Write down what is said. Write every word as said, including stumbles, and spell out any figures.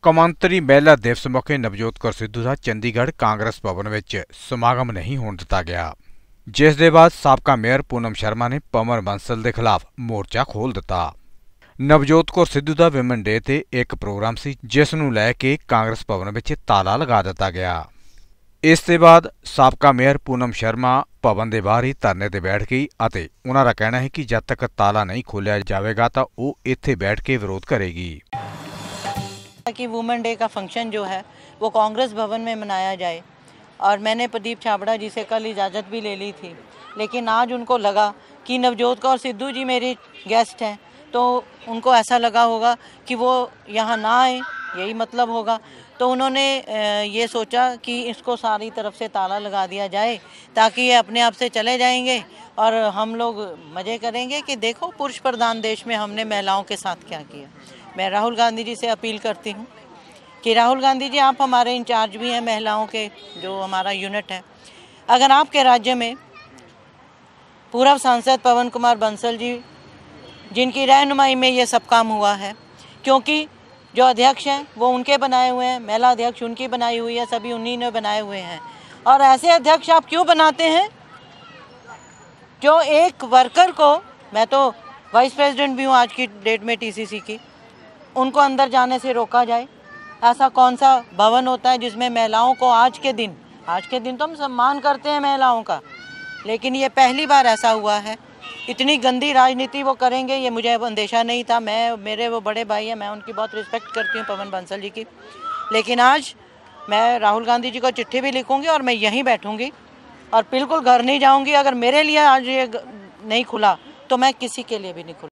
ਕੌਮਾਂਤਰੀ ਮਹਿਲਾ ਦਿਵਸ ਮੌਕੇ ਨਵਜੋਤ ਕੌਰ ਸਿੱਧੂ ਦਾ ਚੰਡੀਗੜ੍ਹ ਕਾਂਗਰਸ ਭਵਨ ਵਿੱਚ ਸਮਾਗਮ ਨਹੀਂ ਹੋਣ ਦਿੱਤਾ ਗਿਆ, ਜਿਸ ਦੇ ਬਾਅਦ ਸਾਬਕਾ ਮੇਅਰ ਪੂਨਮ ਸ਼ਰਮਾ ਨੇ ਪਵਨ ਬੰਸਲ ਦੇ ਖਿਲਾਫ ਮੋਰਚਾ ਖੋਲ੍ਹ ਦਿੱਤਾ। ਨਵਜੋਤ ਕੌਰ ਸਿੱਧੂ ਦਾ ਵਿਮਨ ਡੇ ਤੇ ਇੱਕ ਪ੍ਰੋਗਰਾਮ ਸੀ, ਜਿਸ ਨੂੰ ਲੈ ਕੇ ਕਾਂਗਰਸ ਭਵਨ ਵਿੱਚ ਤਾਲਾ ਲਗਾ ਦਿੱਤਾ ਗਿਆ। ਇਸ ਦੇ ਬਾਅਦ ਸਾਬਕਾ ਮੇਅਰ ਪੂਨਮ ਸ਼ਰਮਾ ਭਵਨ ਦੇ ਬਾਹਰ ਹੀ ਧਰਨੇ ਤੇ ਬੈਠ ਗਈ ਅਤੇ ਉਹਨਾਂ ਦਾ ਕਹਿਣਾ ਹੈ ਕਿ ਜਦ ਤੱਕ ਤਾਲਾ नहीं खोलिया जाएगा तो वो इत्थे बैठ के विरोध करेगी। कि वुमेन डे का फंक्शन जो है वो कांग्रेस भवन में मनाया जाए, और मैंने प्रदीप छाबड़ा जी से कल इजाज़त भी ले ली थी, लेकिन आज उनको लगा कि नवजोत कौर सिद्धू जी मेरे गेस्ट हैं, तो उनको ऐसा लगा होगा कि वो यहाँ ना आए, यही मतलब होगा। तो उन्होंने ये सोचा कि इसको सारी तरफ से ताला लगा दिया जाए ताकि ये अपने आप से चले जाएंगे और हम लोग मज़े करेंगे कि देखो पुरुष प्रधान देश में हमने महिलाओं के साथ क्या किया। मैं राहुल गांधी जी से अपील करती हूँ कि राहुल गांधी जी, आप हमारे इंचार्ज भी हैं महिलाओं के, जो हमारा यूनिट है। अगर आपके राज्य में पूर्व सांसद पवन कुमार बंसल जी, जिनकी रहनुमाई में ये सब काम हुआ है, क्योंकि जो अध्यक्ष हैं वो उनके बनाए हुए हैं, महिला अध्यक्ष उनकी बनाई हुई है, सभी उन्हीं ने बनाए हुए हैं। और ऐसे अध्यक्ष आप क्यों बनाते हैं जो एक वर्कर को, मैं तो वाइस प्रेसिडेंट भी हूँ आज की डेट में टीसीसी की, उनको अंदर जाने से रोका जाए। ऐसा कौन सा भवन होता है जिसमें महिलाओं को आज के दिन आज के दिन तो हम सम्मान करते हैं महिलाओं का, लेकिन ये पहली बार ऐसा हुआ है। इतनी गंदी राजनीति वो करेंगे ये मुझे अंदेशा नहीं था। मैं मेरे वो बड़े भाई हैं, मैं उनकी बहुत रिस्पेक्ट करती हूँ पवन बंसल जी की, लेकिन आज मैं राहुल गांधी जी को चिट्ठी भी लिखूंगी और मैं यहीं बैठूंगी और बिल्कुल घर नहीं जाऊंगी। अगर मेरे लिए आज ये नहीं खुला तो मैं किसी के लिए भी नहीं खुला।